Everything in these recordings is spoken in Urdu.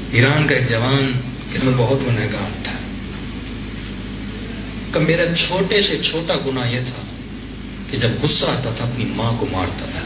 ایران کا ایک جوان کہ میں بہت گنہگار تھا کہ میرا چھوٹے سے چھوٹا گناہ یہ تھا کہ جب غصہ آتا تھا اپنی ماں کو مارتا تھا.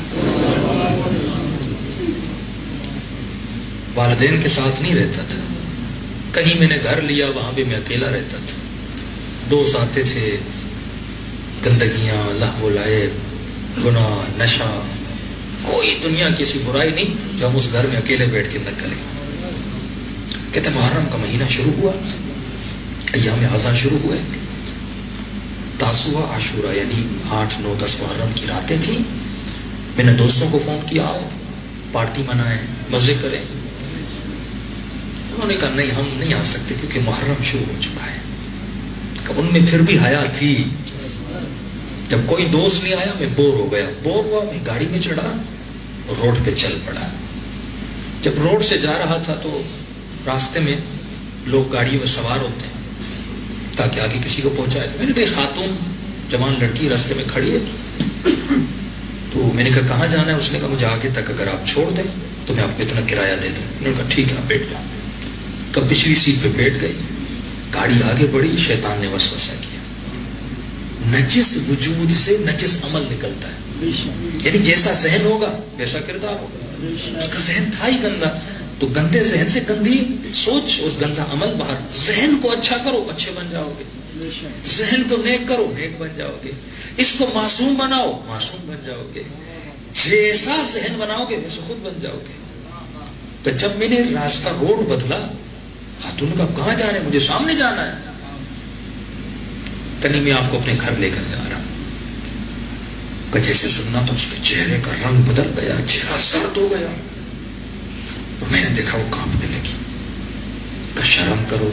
والدین کے ساتھ نہیں رہتا تھا. کہیں میں نے گھر لیا وہاں بھی میں اکیلا رہتا تھا. دوست آتے تھے, گندگیاں, لہو و لعب, گناہ, نشہ, کوئی دنیا کی ایسی برائی نہیں جو ہم اس گھر میں اکیلے بیٹھ کے نہ کریں. کہتے محرم کا مہینہ شروع ہوا, ایام اعزا شروع ہوئے, تاسوعا عاشورہ یعنی 8, 9, 10 محرم کی راتیں تھیں. میں نے دوستوں کو فون کیا, آؤ پارٹی منائیں, مزے کریں. انہوں نے کہا نہیں ہم نہیں آ سکتے کیونکہ محرم شروع ہو چکا ہے. کہ ان میں پھر بھی حیا تھی. جب کوئی دوست نہیں آیا میں بور ہو گیا, بور ہوا, میں گاڑی میں چڑھا اور روڈ پہ چل پڑا. جب روڈ سے جا رہا تھا تو راستے میں لوگ گاڑی میں سوار ہوتے ہیں تاکہ آگے کسی کو پہنچائے. میں نے دیکھا خاتون جوان لڑکی راستے میں کھڑی ہے, تو میں نے کہا کہاں جانا ہے؟ اس نے کہا مجھے آگے تک اگر آپ چھوڑ دیں تو میں آپ کو اتنا کرایہ دے دوں. انہوں نے کہا ٹھیک ہے آپ بیٹھ جاؤ. کب پچھلی سیٹ پہ بیٹھ گئی, گاڑی آگے بڑھی, شیطان نے وسوسہ کیا. نجس وجود سے نجس عمل نکلتا ہے, یعنی جیسا ذہن ہوگا ویسا کردار ہوگا. اس کا ذہن تھا ہی گندا, تو گندے ذہن سے گندی سوچ, اس گندا عمل باہر. ذہن کو اچھا کرو اچھے بن جاؤ گے, ذہن کو نیک کرو نیک بن جاؤ گے. اس کو معصوم بناؤ معصوم بن جاؤ گے. جیسا ذہن بناؤ گے ویسے خود بن جاؤ گے. تو جب میں نے راستہ روڈ بدلا, خاتون کا کہاں جانا ہے؟ مجھے سامنے جانا ہے. کنی میں آپ کو اپنے گھر لے کر جا رہا. کہ جیسے سننا تو اس کے چہرے کا رنگ بدل گیا, چہرہ سرد ہو گیا. تو میں نے دیکھا وہ کانپنے لگی. کہ شرم کرو,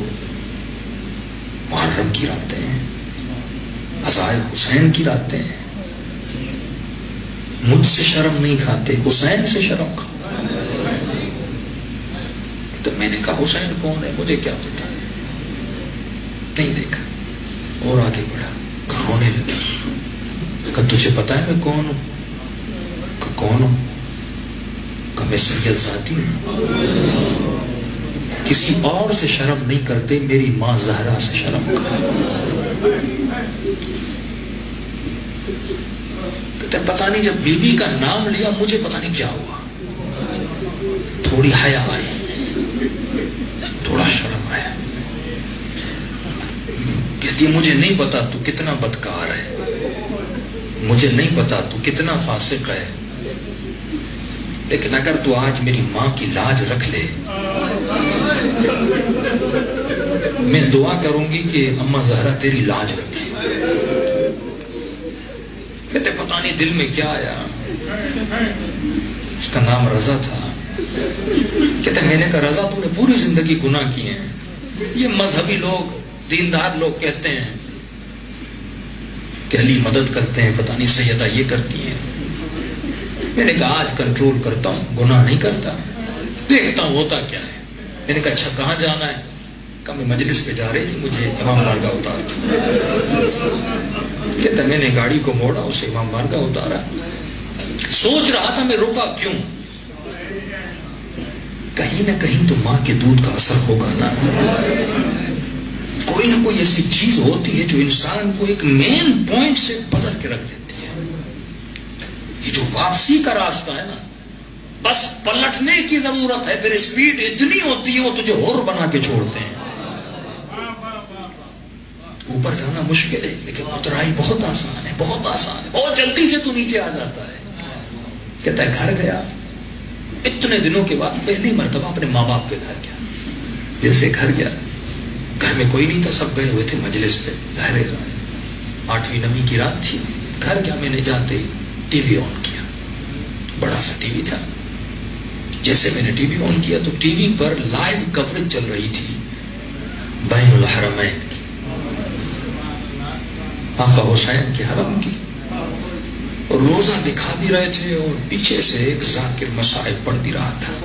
محرم کی راتیں ہیں, عزائے حسین کی راتیں ہیں, مجھ سے شرم نہیں کھاتے, حسین سے شرم کھاؤ. تو میں نے کہا حسین کون ہے مجھے کیا پتا, نہیں دیکھا. اور آگے بڑھا, کہ رونے لگا. کہ تجھے پتا ہے میں کون ہوں؟ کہ کون ہوں؟ کہ میں سید ذاتی ہوں. کسی اور سے شرم نہیں کرتے, میری ماں زہرا سے شرم کرتے. کہتے پتا نہیں جب بی بی کا نام لیا مجھے پتا نہیں کیا ہوا, تھوڑی حیا آئی, تھوڑا شرم آیا. کہتی مجھے نہیں پتا تو کتنا بدکار ہے, مجھے نہیں پتا تو کتنا فاسق ہے, لیکن اگر تو آج میری ماں کی لاج رکھ لے, میں دعا کروں گی کہ اماں زہرا تیری لاج رکھے. کہتے پتہ نہیں دل میں کیا آیا, اس کا نام رضا تھا. کہتے میں نے کہا رضا تو نے پوری زندگی گناہ کیے ہیں. یہ مذہبی لوگ دیندار لوگ کہتے ہیں کہ علی مدد کرتے ہیں, پتہ نہیں سیدہ یہ کرتی ہیں. میں نے کہا آج کنٹرول کرتا ہوں, گناہ نہیں کرتا, دیکھتا ہوں ہوتا کیا ہے. میں نے کہا اچھا کہاں جانا ہے؟ کہا میں مجلس پہ جا رہی تھی, مجھے امام بارگاہ اتار دو. کہتا میں نے گاڑی کو موڑا, اسے امام بارگاہ اتارا. سوچ رہا تھا میں رکا کیوں, کہیں نہ کہیں تو ماں کے دودھ کا اثر ہوگا نا. کوئی نہ کوئی ایسی چیز ہوتی ہے جو انسان کو ایک مین پوائنٹ سے بدل کے رکھ دیتی ہے. یہ جو واپسی کا راستہ ہے نا, بس پلٹنے کی ضرورت ہے. پھر اسپیڈ اتنی ہوتی ہے وہ تجھے ہور بنا کے چھوڑتے ہیں. اوپر جانا مشکل ہے لیکن اترائی بہت آسان ہے, بہت آسان ہے, بہت جلدی سے تو نیچے آ جاتا ہے. کہتا ہے گھر گیا, اتنے دنوں کے بعد پہلی مرتبہ اپنے ماں باپ کے گھر گیا. جیسے گھر گیا, گھر میں کوئی نہیں تھا, سب گئے ہوئے تھے مجلس پہ. ظاہر 8ویں نویں کی رات تھی. گھر گیا, میں نے جاتے ہی ٹی وی آن کیا. بڑا سا ٹی وی تھا. جیسے میں نے ٹی وی آن کیا تو ٹی وی پر لائیو کوریج چل رہی تھی بین الحرمین کی, آقا حسین کے حرم کی. اور روزہ دکھا بھی رہے تھے اور پیچھے سے ایک ذاکر مصائب پڑھ بھی رہا تھا.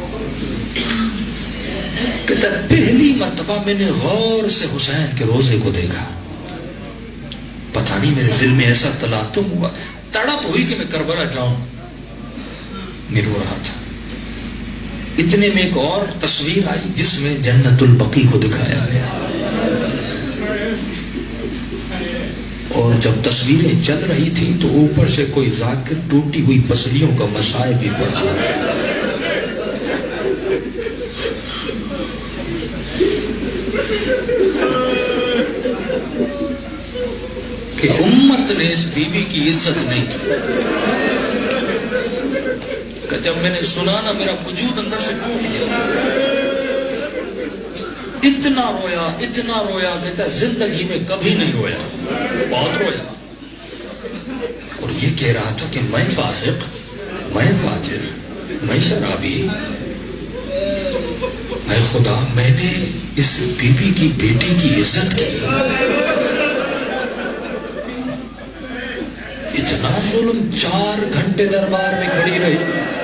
کہتا پہلی مرتبہ میں نے غور سے حسین کے روزے کو دیکھا. پتہ نہیں میرے دل میں ایسا تلاطم ہوا, تڑپ ہوئی کہ میں کربلا جاؤں. میں رو رہا تھا. اتنے میں ایک اور تصویر آئی جس میں جنت البقیع کو دکھایا گیا، اور جب تصویریں چل رہی تھیں تو اوپر سے کوئی ذاکر ٹوٹی ہوئی پسلیوں کا مصائب بھی پڑھ رہا تھا۔ کہ امت نے اس بی بی کی عزت نہیں کی، کہ جب میں نے سنا نا میرا وجود اندر سے ٹوٹ گیا، اتنا رویا کہتا ہے زندگی میں کبھی نہیں رویا، بہت رویا، اور یہ کہہ رہا تھا کہ میں فاسق، میں فاجر، میں شرابی، اے خدا میں نے اس بی بی کی بیٹی کی عزت کی، اتنا ظلم، 4 گھنٹے دربار میں کھڑی رہی،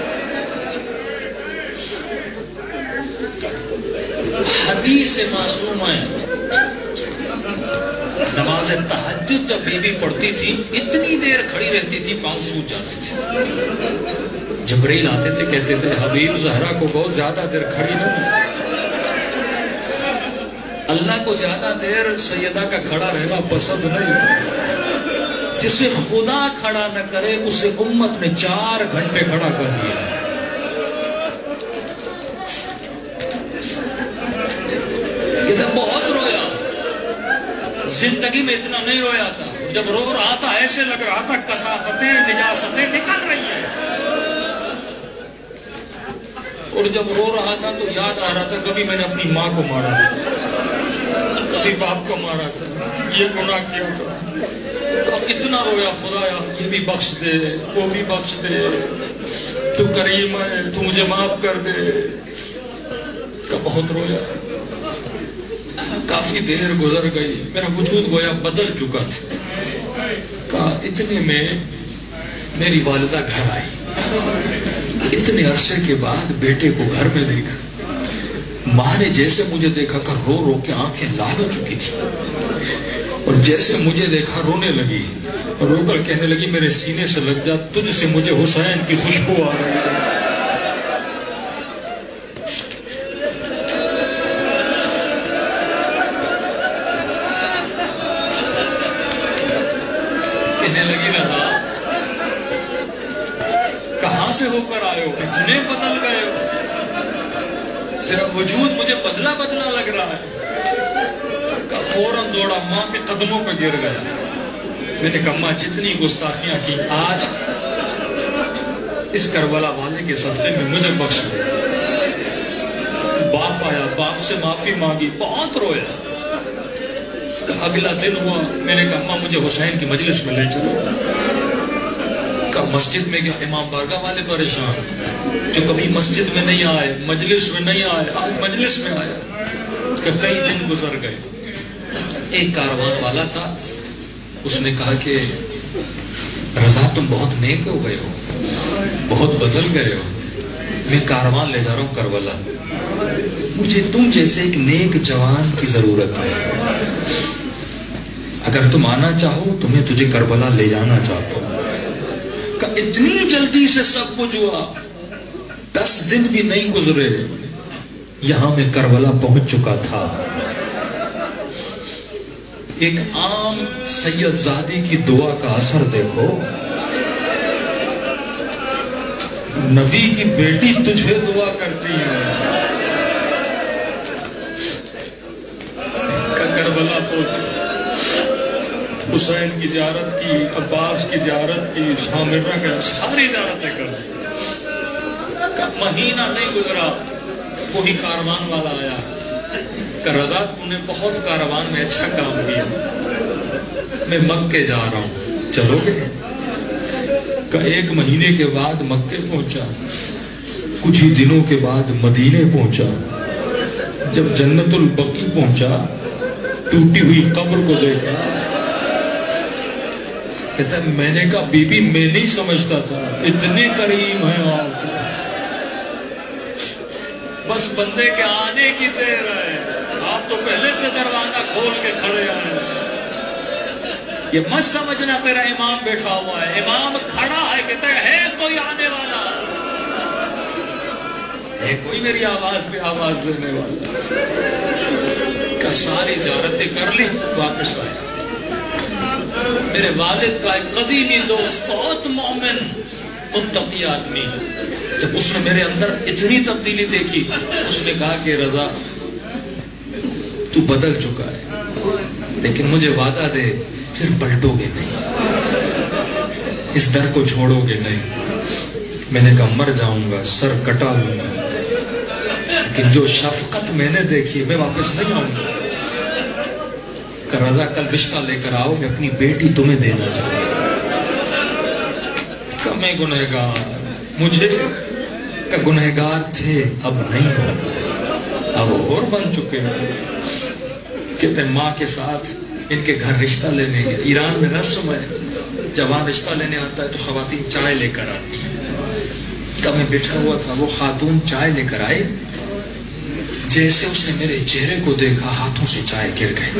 حدیث معصوم ہے، نماز تہجد جب بی بی پڑھتی تھی اتنی دیر کھڑی رہتی تھی پاؤں سوج جاتے تھے، جبرائیل آتے تھے کہتے تھے حبیب زہرا کو بہت زیادہ دیر کھڑی نہ ہو، اللہ کو زیادہ دیر سیدہ کا کھڑا رہنا پسند نہیں، جسے خدا کھڑا نہ کرے اسے امت نے 4 گھنٹے کھڑا کر دیا۔ کہتا بہت رویا، زندگی میں اتنا نہیں رویا تھا، جب رو رہا تھا ایسے لگ رہا تھا کثافتیں نجاستیں نکل رہی ہیں، اور جب رو رہا تھا تو یاد آ رہا تھا کبھی میں نے اپنی ماں کو مارا تھا، کبھی باپ کو مارا تھا، یہ گناہ کیا تھا، تو اتنا رویا خدایا یہ بھی بخش دے وہ بھی بخش دے، تو کریم ہے تو مجھے معاف کر دے، کہ بہت رویا، کافی دیر گزر گئی، میرا وجود گویا بدل چکا تھا، کہا اتنے میں میری والدہ گھر آئی، اتنے عرصے کے بعد بیٹے کو گھر میں دیکھا، ماں نے جیسے مجھے دیکھا کہ رو رو کے آنکھیں لال ہو چکی تھی، اور جیسے مجھے دیکھا رونے لگی، رو کر کہنے لگی میرے سینے سے لگ جا، تجھ سے مجھے حسین کی خوشبو آ رہی ہے، کہنے لگی رہا کہاں سے ہو کر آئے ہو، اتنے بدل گئے ہو، تیرا وجود مجھے بدلا بدلا لگ رہا ہے، فوراً دوڑا ماں کے قدموں پہ گر گیا، میں نے کہا ماں جتنی گستاخیاں کی آج اس کربلا والے کے صدقے میں مجھے بخش دے، باپ آیا، باپ سے معافی مانگی، بہت رویا، اگلا دن ہوا، میں نے کہا ماں مجھے حسین کی مجلس میں لے چلو، کہا مسجد میں گیا، امام بارگاہ والے پریشان، جو کبھی مسجد میں نہیں آئے، مجلس میں نہیں آئے، آج مجلس میں آیا، کہ کئی دن گزر گئے، ایک کاروان والا تھا، اس نے کہا کہ رضا تم بہت نیک ہو گئے ہو، بہت بدل گئے ہو، میں کاروان لے جا رہا ہوں کربلا، مجھے تم جیسے ایک نیک جوان کی ضرورت ہے، اگر تم آنا چاہو تو میں تجھے کربلا لے جانا چاہتا ہوں، کہ اتنی جلدی سے سب کچھ ہوا، 10 دن بھی نہیں گزرے، یہاں میں کربلا پہنچ چکا تھا، ایک عام سید زادی کی دعا کا اثر دیکھو، نبی کی بیٹی تجھے دعا کرتی ہے، کربلا پہنچے، حسین کی زیارت کی، عباس کی زیارت کی، شامرہ کا ساری زیارتیں کر دی، مہینہ نہیں گزرا وہی کاروان والا آیا، کہ رضا تو نے بہت کاروان میں اچھا کام کیا، میں مکے جا رہا ہوں چلو گے، کہ 1 مہینے کے بعد مکے پہنچا، کچھ ہی دنوں کے بعد مدینے پہنچا، جب جنت البقیع پہنچا ٹوٹی ہوئی قبر کو دیکھا، کہتا ہے میں نے کہا بی بی میں نہیں سمجھتا تھا اتنے کریم ہیں آپ، بس بندے کے آنے کی دیر ہے، آپ تو پہلے سے دروازہ کھول کے کھڑے ہیں، یہ مت سمجھنا تیرا امام بیٹھا ہوا ہے، امام کھڑا ہے، کہتا ہے کوئی آنے والا، ہے کوئی میری آواز پہ آواز دینے والا؟ ساری زیارتیں کر لی، واپس آیا۔ میرے والد کا ایک قدیمی دوست، بہت مومن متقی آدمی، جب اس نے میرے اندر اتنی تبدیلی دیکھی، اس نے کہا کہ رضا تو بدل چکا ہے، لیکن مجھے وعدہ دے پھر پلٹو گے نہیں، اس در کو چھوڑو گے نہیں۔ میں نے کہا مر جاؤں گا، سر کٹا لوں گا، لیکن جو شفقت میں نے دیکھی میں واپس نہیں آؤں گا۔ کہ رضا کل رشتہ لے کر آؤ، میں اپنی بیٹی تمہیں دینا چاہوں گا۔ کہ میں گنہگار، مجھے کہ گنہگار تھے اب نہیں ہو، اب اور بن چکے ہیں۔ کہتے ماں کے ساتھ ان کے گھر رشتہ لینے گئے۔ ایران میں رسم ہے، جوان رشتہ لینے آتا ہے تو خواتین چائے لے کر آتی ہیں۔ کب میں بیٹھا ہوا تھا، وہ خاتون چائے لے کر آئے، جیسے اس نے میرے چہرے کو دیکھا ہاتھوں سے چائے گر گئی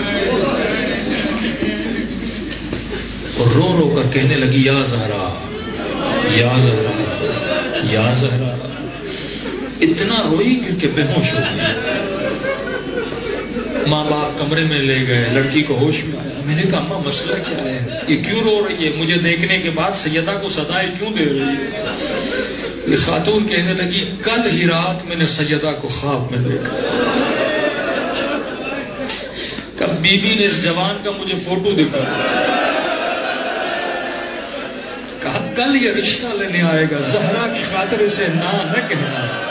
اور رو رو کر کہنے لگی یا زہرا یا زہرا یا زہرا۔ اتنا روئی گر کے بے ہوش ہو گئی۔ ماں باپ کمرے میں لے گئے، لڑکی کو ہوش میں آیا۔ میں نے کہا اماں مسئلہ کیا ہے، یہ کیوں رو رہی ہے؟ مجھے دیکھنے کے بعد سیدہ کو صدائیں کیوں دے رہی ہے؟ یہ خاتون کہنے لگی کل ہی رات میں نے سیدہ کو خواب میں دیکھا۔ کب بی بی نے اس جوان کا مجھے فوٹو دکھایا، کہا کل یہ رشتہ لینے آئے گا، زہرا کی خاطر اسے نہ کہنا۔